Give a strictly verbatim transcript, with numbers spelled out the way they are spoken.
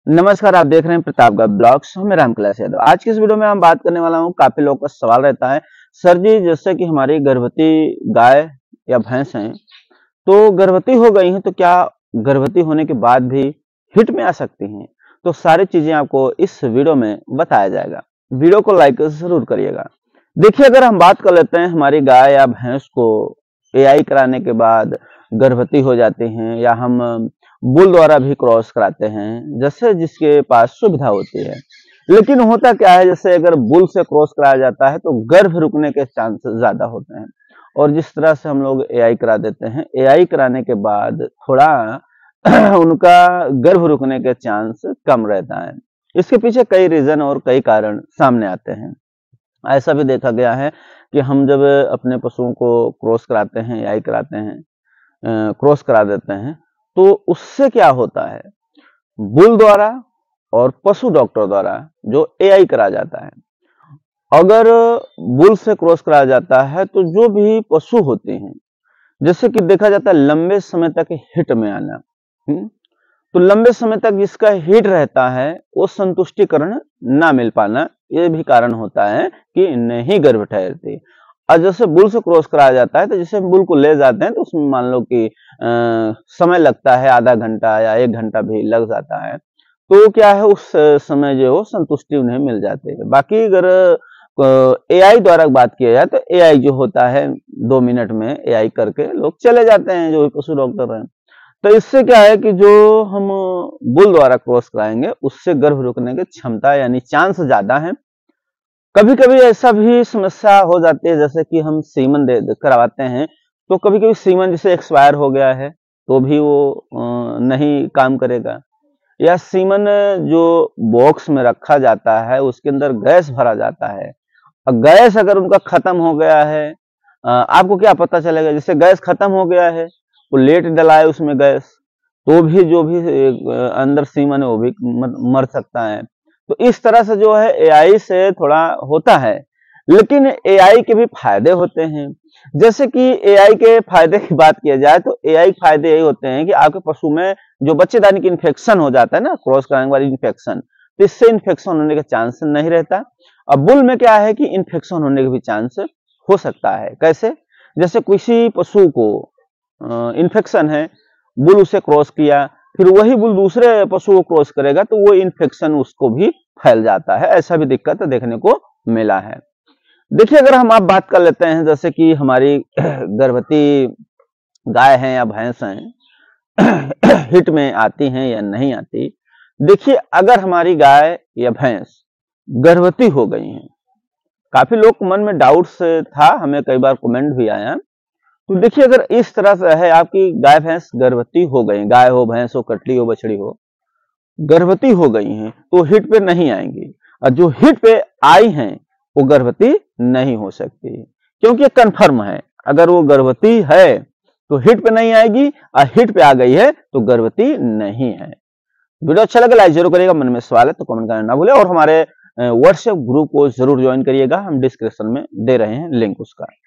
नमस्कार, आप देख रहे हैं प्रतापगढ़ ब्लॉग्स। मैं राम कैलाश यादव। आज की इस वीडियो में हम बात करने वाला हूं, काफी लोगों का सवाल रहता है, सर जी जैसे कि हमारी गर्भवती गाय या भैंस हैं, तो गर्भवती हो गई हैं, तो क्या गर्भवती होने के बाद भी हिट में आ सकती हैं? तो सारी चीजें आपको इस वीडियो में बताया जाएगा। वीडियो को लाइक जरूर करिएगा। देखिए, अगर हम बात कर लेते हैं हमारी गाय या भैंस को एआई कराने के बाद गर्भवती हो जाती हैं, या हम बुल द्वारा भी क्रॉस कराते हैं, जैसे जिसके पास सुविधा होती है। लेकिन होता क्या है, जैसे अगर बुल से क्रॉस कराया जाता है तो गर्भ रुकने के चांसेस ज्यादा होते हैं, और जिस तरह से हम लोग एआई करा देते हैं, एआई कराने के बाद थोड़ा उनका गर्भ रुकने के चांस कम रहता है। इसके पीछे कई रीजन और कई कारण सामने आते हैं। ऐसा भी देखा गया है कि हम जब अपने पशुओं को क्रॉस कराते हैं, एआई कराते हैं, क्रॉस करा देते हैं, तो उससे क्या होता है, बुल द्वारा और पशु डॉक्टर द्वारा जो एआई करा जाता है, अगर बुल से क्रॉस कराया जाता है तो जो भी पशु होते हैं, जैसे कि देखा जाता है लंबे समय तक हिट में आना, हुँ? तो लंबे समय तक जिसका हिट रहता है वो संतुष्टिकरण ना मिल पाना, ये भी कारण होता है कि नहीं गर्भ ठहरती। और जैसे बुल से क्रॉस कराया जाता है, तो जैसे बुल को ले जाते हैं तो उसमें मान लो कि आ, समय लगता है, आधा घंटा या एक घंटा भी लग जाता है, तो क्या है उस समय जो संतुष्टि उन्हें मिल जाती है। बाकी अगर एआई द्वारा बात किया जाए तो एआई जो होता है दो मिनट में एआई करके लोग चले जाते हैं, जो पशु डॉक्टर हैं। तो इससे क्या है कि जो हम बुल द्वारा क्रॉस कराएंगे उससे गर्भ रुकने की क्षमता यानी चांस ज्यादा है। कभी कभी ऐसा भी समस्या हो जाती है, जैसे कि हम सीमन दे करवाते हैं, तो कभी कभी सीमन जैसे एक्सपायर हो गया है तो भी वो नहीं काम करेगा, या सीमन जो बॉक्स में रखा जाता है उसके अंदर गैस भरा जाता है, और गैस अगर उनका खत्म हो गया है, आपको क्या पता चलेगा? जैसे गैस खत्म हो गया है, वो लेट डला है उसमें गैस, तो भी जो भी अंदर सीमन है वो भी मर सकता है। तो इस तरह से जो है एआई से थोड़ा होता है, लेकिन एआई के भी फायदे होते हैं। जैसे कि एआई के फायदे की बात किया जाए तो एआई के फायदे यही होते हैं कि आपके पशु में जो बच्चेदानी की इन्फेक्शन हो जाता है ना, क्रॉस कराने वाली इन्फेक्शन, तो इससे इन्फेक्शन होने का चांस नहीं रहता। अब बुल में क्या है कि इन्फेक्शन होने का भी चांस हो सकता है। कैसे? जैसे किसी पशु को इन्फेक्शन है, बुल उसे क्रॉस किया, फिर वही बुल दूसरे पशु को क्रॉस करेगा तो वो इन्फेक्शन उसको भी फैल जाता है। ऐसा भी दिक्कत देखने को मिला है। देखिए, अगर हम आप बात कर लेते हैं, जैसे कि हमारी गर्भवती गाय हैं या भैंस हैं, हिट में आती हैं या नहीं आती। देखिए, अगर हमारी गाय या भैंस गर्भवती हो गई हैं, काफी लोग मन में डाउट्स था, हमें कई बार कमेंट भी आया। तो देखिए, अगर इस तरह से है आपकी गाय भैंस गर्भवती हो गई, गाय हो, भैंस हो, कटली हो, बछड़ी हो, गर्भवती हो गई हैं, तो हिट पे नहीं आएंगी, और जो हिट पे आई हैं वो गर्भवती नहीं हो सकती, क्योंकि ये कन्फर्म है। अगर वो गर्भवती है तो हिट पे नहीं आएगी, और हिट पे आ गई है तो गर्भवती नहीं है। वीडियो अच्छा लगा लाइक जरूर करिएगा, मन में सवाल है तो कमेंट करना ना भूले, और हमारे व्हाट्सएप ग्रुप को जरूर ज्वाइन करिएगा, हम डिस्क्रिप्शन में दे रहे हैं लिंक उसका।